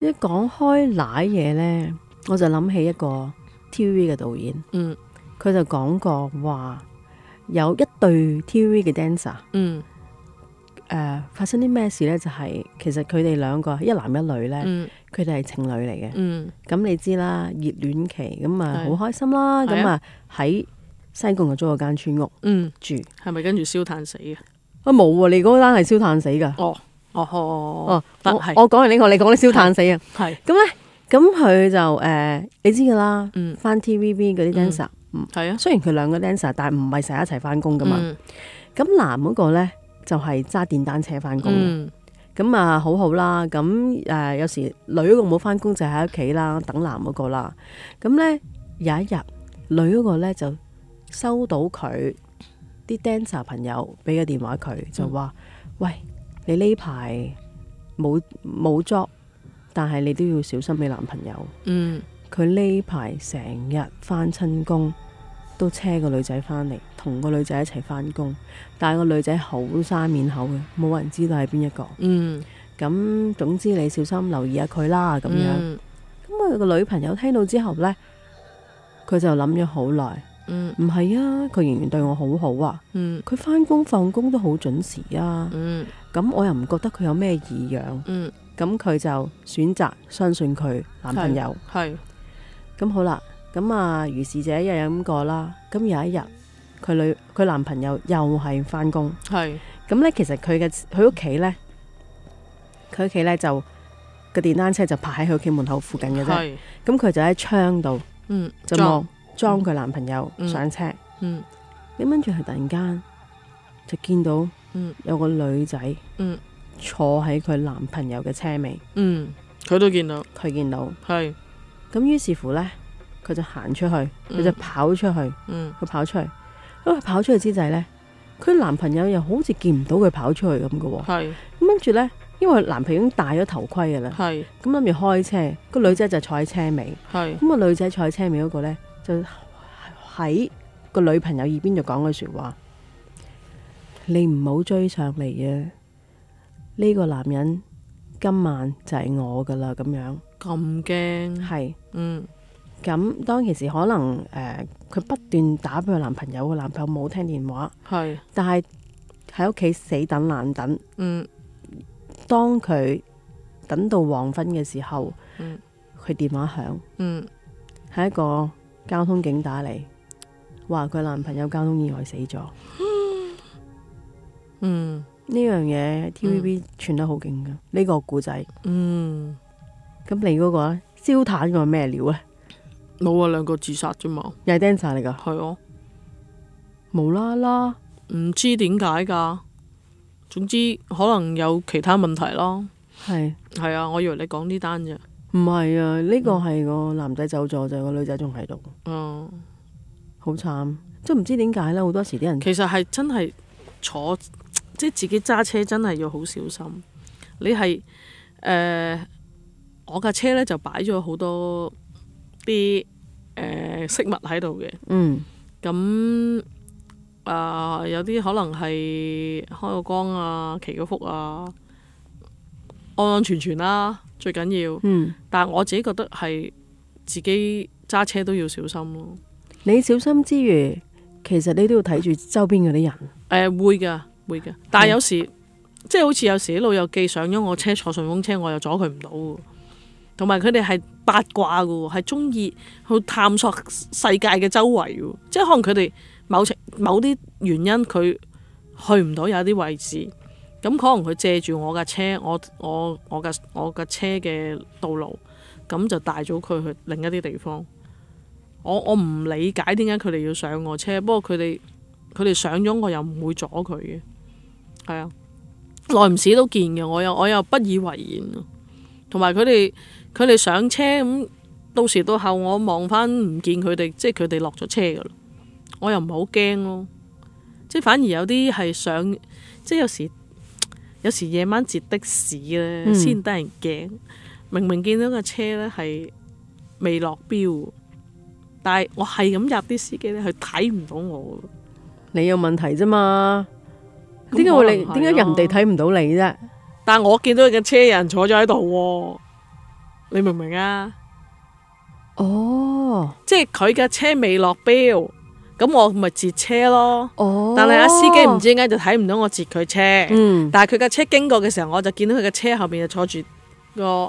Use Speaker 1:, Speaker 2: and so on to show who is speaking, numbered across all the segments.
Speaker 1: 一講開奶嘢呢，我就諗起一個 TV 嘅導演，佢就講過話有一對 TV 嘅 dancer，發生啲咩事呢？就係其實佢哋兩個一男一女呢，佢哋係情侶嚟嘅。咁你知啦，熱戀期咁啊，好開心啦。咁啊喺西貢就租咗間村屋住，
Speaker 2: 係咪跟住燒炭死嘅？
Speaker 1: 啊冇喎，你嗰單係燒炭死噶。我講完呢個，你講啲燒炭死啊。
Speaker 2: 係
Speaker 1: 咁咧，咁佢就你知噶啦，翻 TVB 嗰啲 dancer，
Speaker 2: 係啊，
Speaker 1: 雖然佢兩個 dancer，但係唔係成日一齊翻工噶嘛。咁男嗰個咧就係揸電單車翻工嘅，咁啊好好啦。咁有時女嗰個冇翻工就喺屋企啦，等男嗰個啦。咁咧有一日，女嗰個咧就收到佢啲 dancer 朋友俾個電話佢，就話：喂，你呢排冇 job，但係你都要小心你男朋友。佢呢排成日翻親工，都車個女仔翻嚟，同個女仔一齊翻工，但係個女仔好生面口嘅，冇人知道係邊一個。咁總之你小心留意下佢啦，咁樣。咁個女朋友聽到之後呢，佢就諗咗好耐。唔係啊，佢仍然對我好好啊。佢翻工放工都好準時啊。咁我又唔覺得佢有咩異樣。咁佢就選擇相信佢男朋友。係。咁好啦，咁啊如是者又有咁過啦。咁有一日，佢男朋友又係翻工。係。咁呢，其實佢屋企呢，佢屋企呢就個電單車就泊喺佢屋企門口附近嘅啫。係。咁佢就喺窗度，就望。裝佢男朋友上車，咁跟住佢突然間就見到有個女仔坐喺佢男朋友嘅車尾，
Speaker 2: 佢都見到，
Speaker 1: 佢見到，
Speaker 2: 係，
Speaker 1: 咁於是乎呢，佢就行出去，佢就跑出去，佢跑出去，因為跑出去之際呢，佢男朋友又好似見唔到佢跑出去咁嘅喎，係，咁跟住呢，因為男朋友已經戴咗頭盔嘅啦，係，咁諗住開車，個女仔就坐喺車尾，係，咁個女仔坐喺車尾嗰個呢，就喺個女朋友耳邊就講句說話：你唔好追上嚟啊！呢個男人今晚就係我噶啦，咁樣
Speaker 2: 咁驚
Speaker 1: 係，咁當其時可能佢不斷打俾佢男朋友，個男朋友冇聽電話，係，但係喺屋企死等爛等，當佢等到黃昏嘅時候，佢電話響，係一個交通警打嚟，話佢男朋友交通意外死咗。呢樣嘢 TVB 傳得好勁噶，呢個故仔。咁你嗰個燒炭嗰個咩料呢？
Speaker 2: 冇啊，兩個自殺啫嘛，
Speaker 1: 又係 dancer 嚟噶。
Speaker 2: 係啊，
Speaker 1: 無啦啦，
Speaker 2: 唔知點解噶，總之可能有其他問題咯。係啊，我以為你講呢單啫。
Speaker 1: 唔係啊，呢個係個男仔走咗，就個女仔仲喺度。好慘，即係唔知點解咧。好多時啲人
Speaker 2: 其實係真係坐，即係自己揸車真係要好小心。你係我架車咧就擺咗好多啲飾物喺度嘅。咁有啲可能係開個光啊、祈個福啊，安安全全啦。最緊要，但係我自己覺得係自己揸車都要小心咯。
Speaker 1: 你小心之餘，其實你都要睇住周邊嗰啲人。
Speaker 2: 會㗎，但係有時即係好似有時啲老友記上咗我車坐順風車，我又阻佢唔到。同埋佢哋係八卦㗎，係中意去探索世界嘅周圍㗎。即係可能佢哋某啲原因佢去唔到有啲位置。咁可能佢借住我架車，我架車嘅道路，咁就帶咗佢去另一啲地方。我唔理解點解佢哋要上我車，不過佢哋上咗我又唔會阻佢嘅。係啊，耐唔時都見嘅，我又不以為然。同埋佢哋上車咁，到時到後我望翻唔見佢哋，即係佢哋落咗車噶啦，我又唔係好驚咯。即係反而有啲係上，即係有時夜晚截的士咧，先得人驚。明明見到架車咧係未落標，但係我係咁入啲司機咧，佢睇唔到我。
Speaker 1: 你有問題啫嘛？點解人哋睇唔到你啫？
Speaker 2: 但係我見到架車有人坐咗喺度。 你明唔明啊？
Speaker 1: 哦，
Speaker 2: 即係佢嘅車未落標，咁我咪截車咯。
Speaker 1: 哦，
Speaker 2: 但係阿司機唔知點解就睇唔到我截佢車。
Speaker 1: 嗯，
Speaker 2: 但係佢架車經過嘅時候，我就見到佢嘅車後邊就坐住個，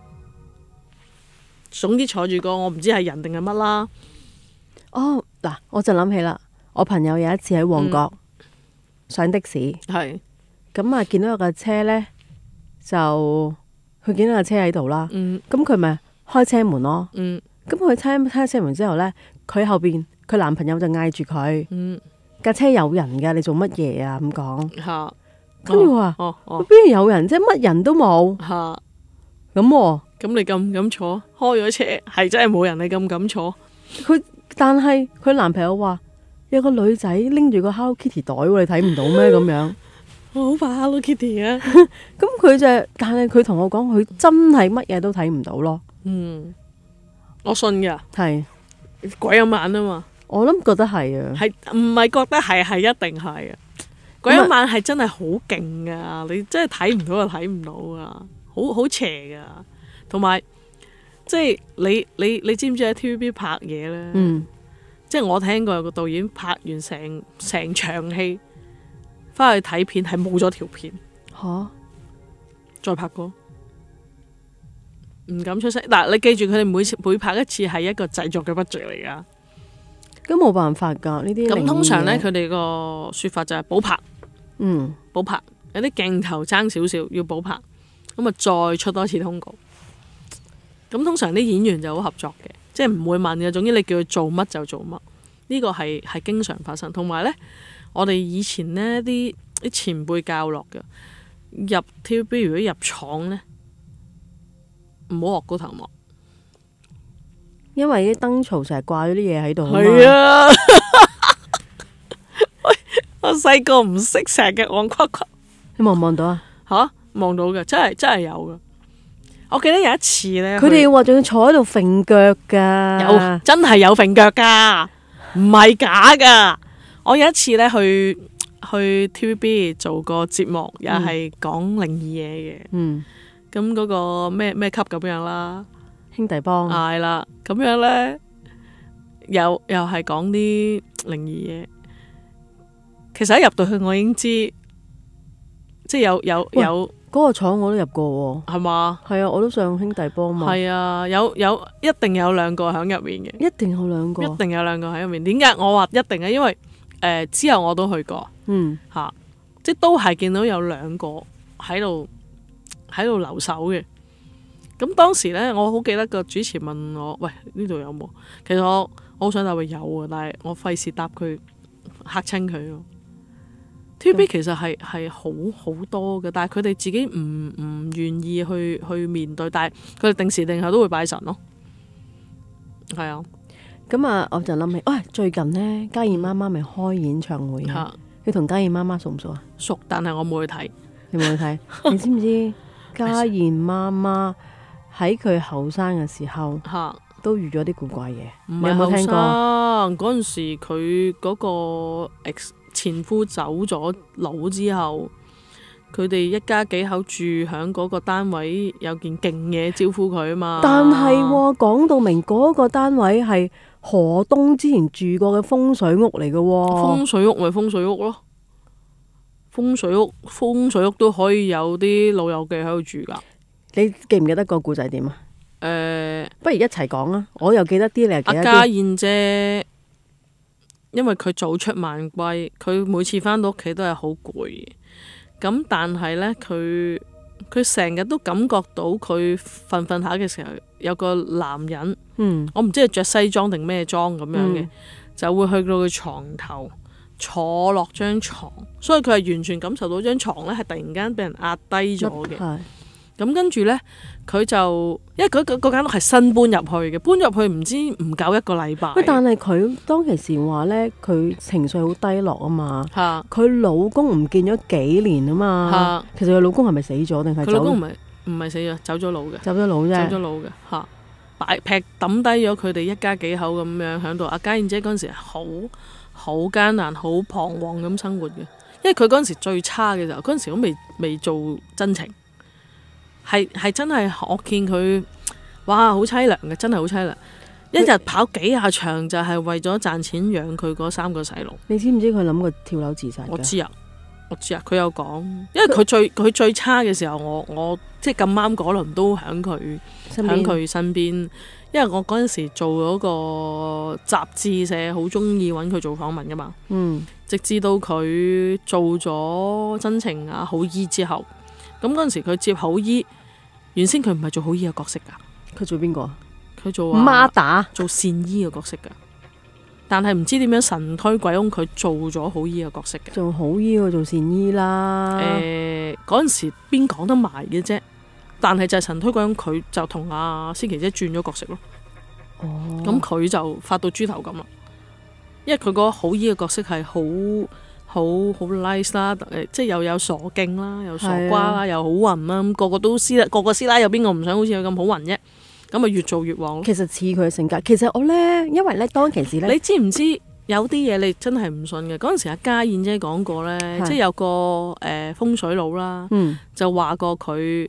Speaker 2: 總之坐住個我唔知係人定係乜啦。
Speaker 1: 哦，嗱，我就諗起啦，我朋友有一次喺旺角上的士，
Speaker 2: 係
Speaker 1: 咁啊見到有架車呢，就佢見到架車喺度啦，
Speaker 2: 嗯
Speaker 1: 咁佢咪開車門咯，
Speaker 2: 嗯
Speaker 1: 咁佢開車門之後呢，佢後邊佢男朋友就嗌住佢，
Speaker 2: 嗯
Speaker 1: 架車有人㗎，你做乜嘢啊？咁講，
Speaker 2: 嚇，
Speaker 1: 跟住我話
Speaker 2: 哦哦
Speaker 1: 邊度有人啫？乜人都冇
Speaker 2: 嚇，
Speaker 1: 咁喎。
Speaker 2: 咁你敢唔敢坐？開咗車係真係冇人，你敢唔敢坐？
Speaker 1: 但係佢男朋友話有個女仔拎住個 Hello Kitty 袋喎，你睇唔到咩咁樣？
Speaker 2: 我好怕 Hello Kitty 啊！
Speaker 1: 咁佢就，但係佢同我講，佢真係乜嘢都睇唔到咯。
Speaker 2: 嗯，我信㗎，
Speaker 1: 係，
Speaker 2: 鬼有眼啊嘛，
Speaker 1: 我諗覺得係啊。
Speaker 2: 係唔係覺得係一定係啊？鬼有眼係真係好勁噶，你真係睇唔到就睇唔到噶，好邪噶。同埋即係你知唔知喺 TVB 拍嘢咧？
Speaker 1: 嗯，
Speaker 2: 即係我聽過有個導演拍完成場戲，翻去睇片係冇咗條片，
Speaker 1: 吓，
Speaker 2: 再拍過，唔敢出聲。嗱，你記住佢哋每拍一次係一個製作嘅 budget 嚟噶。
Speaker 1: 咁冇辦法噶呢啲。
Speaker 2: 咁通常咧，佢哋個說法就係補拍，
Speaker 1: 嗯，
Speaker 2: 補拍有啲鏡頭爭少少要補拍，咁啊再出多次通告。咁通常啲演員就好合作嘅，即係唔會問嘅。總之你叫佢做乜就做乜，呢個係經常發生。同埋咧，我哋以前呢啲前輩教落嘅，入 TVB 如果入廠咧，唔好學高頭幕，
Speaker 1: 因為啲燈槽成日掛咗啲嘢喺度。
Speaker 2: 係啊，我細個唔識成日戇夸夸，
Speaker 1: 你望唔望到啊？
Speaker 2: 吓，望到嘅，真係有嘅。我記得有一次咧，
Speaker 1: 佢哋話仲要坐喺度揈腳噶，
Speaker 2: 有真係有揈腳噶，唔係假噶。我有一次咧去 TVB 做個節目，又係講靈異嘢嘅。
Speaker 1: 嗯，
Speaker 2: 咁嗰個咩級咁樣啦，
Speaker 1: 兄弟幫
Speaker 2: 係啦，咁樣咧又係講啲靈異嘢。其實一入到去，我已經知，即係有
Speaker 1: 嗰個廠我都入過喎。
Speaker 2: 係嘛？
Speaker 1: 係啊，我都上兄弟幫嘛。
Speaker 2: 係啊，一定有兩個喺入面嘅，
Speaker 1: 一定有兩個，
Speaker 2: 一定有兩個喺入面。點解我話一定啊？因為之後我都去過，
Speaker 1: 嗯
Speaker 2: 嚇，即係都係見到有兩個喺度留守嘅。咁當時咧，我好記得個主持問我：喂，呢度有冇？其實我好想答佢有啊，但係我費事答佢嚇親佢咯。TVB 其實係好多嘅，但係佢哋自己唔願意去面對，但係佢哋定時定候都會拜神咯。係啊，
Speaker 1: 咁啊，我就諗起，喂，最近呢，嘉燕媽媽咪開演唱會嘅，你同嘉燕媽媽熟唔熟啊？
Speaker 2: 熟，但係我冇去睇。
Speaker 1: 你冇去睇？你知唔知嘉燕媽媽喺佢後生嘅時候都遇咗啲古怪嘢？
Speaker 2: 唔
Speaker 1: 你有冇聽過？
Speaker 2: 嗰陣時佢嗰個前夫走咗佬之後，佢哋一家幾口住響嗰個單位，有件勁嘢招呼佢啊嘛。
Speaker 1: 但係講到明嗰個單位係何東之前住過嘅風水屋嚟嘅。
Speaker 2: 風水屋咪風水屋咯，風水屋都可以有啲老友記喺度住噶。
Speaker 1: 你記唔記得個故仔點啊？不如一齊講啊！我又記得啲，你又記得啲。
Speaker 2: 阿嘉燕姐，因為佢早出晚歸，佢每次翻到屋企都係好攰嘅。咁但係呢，佢成日都感覺到佢瞓下嘅時候，有個男人，我唔知係着西裝定咩裝咁樣嘅，就會去到佢床頭坐落張床，所以佢係完全感受到張床呢係突然間俾人壓低咗嘅。咁跟住呢，佢就因為嗰間屋係新搬入去嘅，搬入去唔知唔夠一個禮拜。
Speaker 1: 但係佢當其時話呢，佢情緒好低落啊嘛。佢老公唔見咗幾年啊嘛。其實佢老公係咪死咗定係？佢老公
Speaker 2: 唔係死咗，走咗佬嘅。
Speaker 1: 走咗佬啫。
Speaker 2: 走咗佬嘅嚇，劈抌低咗佢哋一家幾口咁樣喺度。阿嘉燕姐嗰陣時好艱難、好彷徨咁生活嘅，因為佢嗰陣時最差嘅時候，嗰陣時都未做真情。係真係，我見佢哇，好凄涼嘅，真係好凄涼。一日跑幾廿場就係為咗賺錢養佢嗰3個細路。
Speaker 1: 你知唔知佢諗過跳樓自殺㗎？
Speaker 2: 我知啊，佢有講，因為佢最差嘅時候，我即係咁啱嗰輪都喺佢身邊。因為我嗰陣時做嗰個雜誌社，好中意揾佢做訪問噶嘛。直至到佢做咗真情啊好姨之後，咁嗰陣時佢接好姨，原先佢唔係做好姨嘅角色㗎。
Speaker 1: 佢做邊個啊？
Speaker 2: 佢做
Speaker 1: 孖打，
Speaker 2: 做善姨嘅角色㗎。但係唔知點樣神推鬼擁，佢做咗好姨嘅角色嘅。
Speaker 1: 做好姨喎，做善姨啦。
Speaker 2: 嗰陣時邊講得埋嘅啫。但係就係神推鬼擁，佢就同阿思琪姐轉咗角色咯。咁佢就發到豬頭咁啦。因為佢個好姨嘅角色係好 nice 啦，即係又有傻勁啦，又傻瓜啦，又好運啦。咁個個師奶有邊個唔想好似佢咁好運啫？咁啊越做越旺。其實
Speaker 1: 似佢嘅性格。其實我咧，因為咧當其時咧，
Speaker 2: 你知唔知有啲嘢你真係唔信嘅？嗰陣時阿家燕姐講過咧，即係有個風水佬啦，就話過佢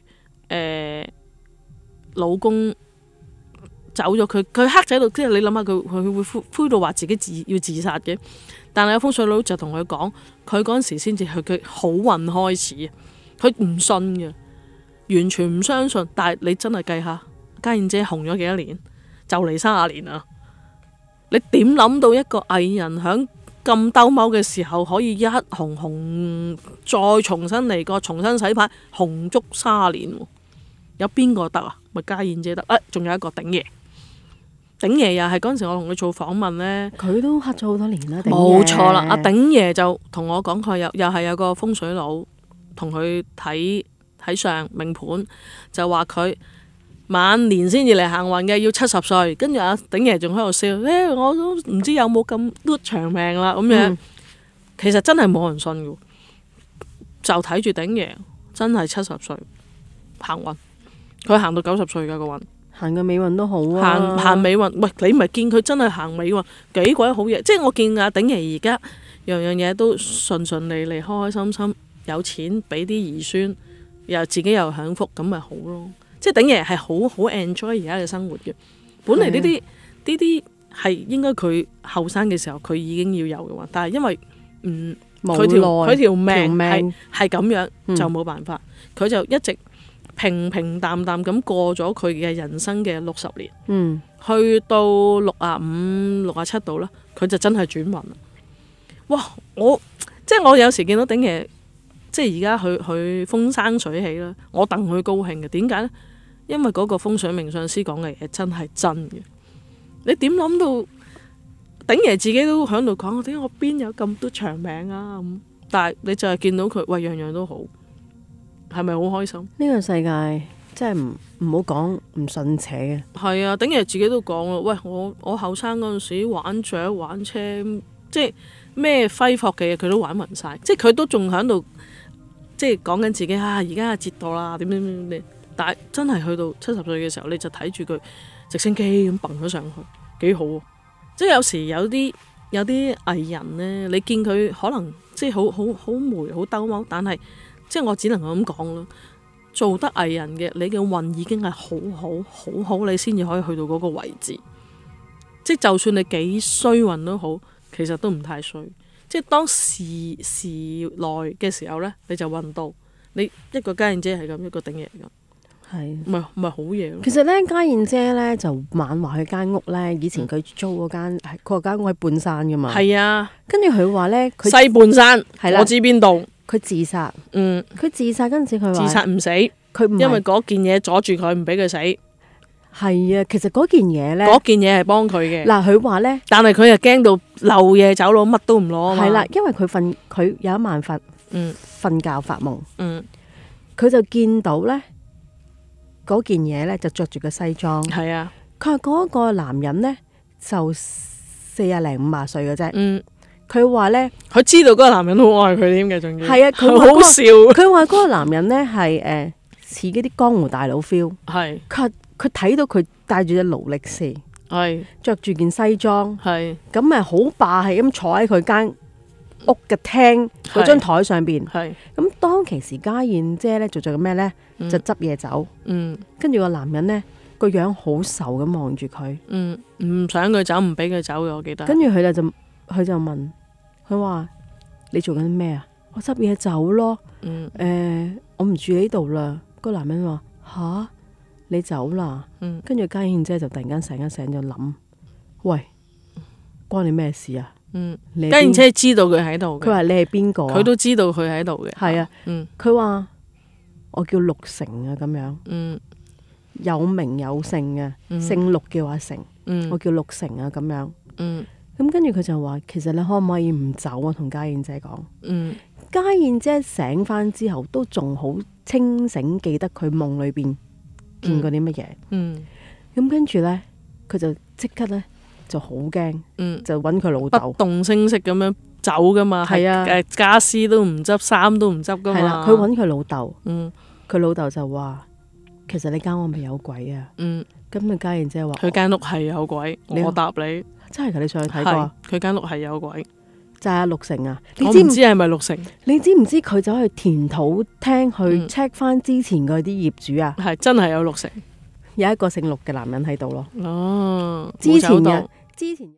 Speaker 2: 老公走咗，佢黑仔度，即係你諗下佢會灰到話自己要自殺嘅。但係有風水佬就同佢講，佢嗰陣時先至係佢好運開始，佢唔信嘅，完全唔相信。但係你真係計下，家燕姐紅咗幾多年，就嚟30年啦。你點諗到一個藝人響咁兜踎嘅時候，可以一紅再重新嚟過，重新洗牌，紅足30年？有邊個得啊？咪家燕姐得。仲有一個鼎爺。鼎爺又係嗰陣時我同佢做訪問呢，
Speaker 1: 佢都黑咗好多年啦。
Speaker 2: 冇錯啦，阿鼎爺就同我講，佢又係有個風水佬同佢睇相命盤，就話佢晚年先至嚟行運嘅，要70歲。跟住阿鼎爺仲喺度笑，我都唔知有冇咁多長命啦咁樣。其實真係冇人信嘅，就睇住鼎爺真係70歲行運，佢行到90歲㗎個運。
Speaker 1: 行嘅美運都好啊，
Speaker 2: 行美運。喂，你咪見佢真係行美運幾鬼好嘢，即係我見阿鼎爺而家樣嘢都順順利利，開開心心，有錢俾啲兒孫，又自己又享福，咁咪好咯。即係鼎爺係好 enjoy 而家嘅生活嘅。本嚟呢啲係應該佢後生嘅時候佢已經要有嘅話，但係因為佢條命係咁樣，就冇辦法，佢就一直平平淡淡咁過咗佢嘅人生嘅60年，去到65、67度啦，佢就真係轉運啦。哇！即係我有時見到鼎爺，即係而家佢風生水起啦，我戥佢高興嘅。點解呢？因為嗰個風水命相師講嘅嘢真係真嘅。你點諗到鼎爺自己都喺度講，點解我邊有咁多長命啊？但係你就係見到佢，喂，樣樣都好。係咪好開心？呢
Speaker 1: 個世界真係唔好講唔信邪嘅。
Speaker 2: 係啊，鼎爺自己都講啦。喂，我後生嗰陣時玩雀玩車，即係咩揮霍嘅嘢佢都玩勻晒。即係佢都仲喺度，即係講緊自己而家折墮啦，點點。但係真係去到70歲嘅時候，你就睇住佢直升機咁蹦咗上去，幾好啊！即係有時有啲藝人呢，你見佢可能即係好霉好兜踎，但係。即係我只能夠咁講咯，做得藝人嘅，你嘅運已經係好好，你先至可以去到嗰個位置。即係就算你幾衰運都好，其實都唔太衰。即係當時來嘅時候呢，你就運到。你一個家燕姐係咁，一個鼎爺咁，係咪好嘢咯？
Speaker 1: 其實呢，家燕姐呢就猛話佢間屋呢，以前佢租嗰間，佢間屋喺半山噶嘛。係啊，跟住佢話呢，佢
Speaker 2: 西半山，我知邊度。
Speaker 1: 佢自殺，佢自殺嗰陣時佢話
Speaker 2: 自殺唔死，佢因為嗰件嘢阻住佢，唔俾佢死。
Speaker 1: 係啊，其實嗰件嘢咧，
Speaker 2: 嗰件嘢係幫佢嘅。
Speaker 1: 嗱，佢話咧，
Speaker 2: 但係佢又驚到漏夜走佬，乜都唔攞。
Speaker 1: 係啦，因為佢有一晚瞓覺發夢，佢就見到咧嗰件嘢咧就着住個西裝。係啊，佢話嗰個男人咧就40零50歲嘅啫。佢話咧，佢知道嗰個男人好愛佢添嘅，仲要係啊，佢好笑。佢話嗰個男人咧係似嗰啲江湖大佬 feel， 係佢睇到佢帶住隻勞力士，係着住件西裝，係咁咪好霸氣咁坐喺佢間屋嘅廳嗰張台上邊，係咁當其時家燕姐咧做咗個咩咧，就執嘢走，跟住個男人咧個樣好愁咁望住佢。
Speaker 2: 唔想佢走，唔俾佢走嘅，我記得。
Speaker 1: 跟住佢就問佢話：你做緊咩啊？我執嘢走咯。我唔住呢度啦。個男人話：吓，你走啦？跟住家燕姐就突然間醒一醒就諗：喂，關你咩事啊？家燕
Speaker 2: 姐知道佢喺度嘅。
Speaker 1: 佢話你係邊個？
Speaker 2: 佢都知道佢喺度嘅。
Speaker 1: 係啊。佢話我叫陸成啊，咁樣。有名有姓嘅，姓陸叫阿成。我叫陸成啊，咁樣。咁跟住佢就話：其實你可唔可以唔走啊？同家燕姐講。家燕姐醒翻之後都仲好清醒，記得佢夢裏邊見過啲乜嘢。咁跟住咧，佢就即刻咧就好驚，就揾佢老豆，
Speaker 2: 不動聲色咁樣走噶嘛。係啊，家私都唔執，衫都唔執噶嘛。
Speaker 1: 係啦，佢揾佢老豆。佢老豆就話：其實你間屋咪有鬼啊？咁啊，家燕姐話：
Speaker 2: 佢間屋係有鬼。我答你，
Speaker 1: 真係㗎？你上去睇過？
Speaker 2: 佢間屋係有鬼。
Speaker 1: 就係阿陸成啊！
Speaker 2: 我唔知係咪陸成？
Speaker 1: 你知唔知佢走去田土廳去 check 翻之前嗰啲業主啊？
Speaker 2: 係真係有陸成，
Speaker 1: 有一個姓陸嘅男人喺度咯。
Speaker 2: 哦，
Speaker 1: 之前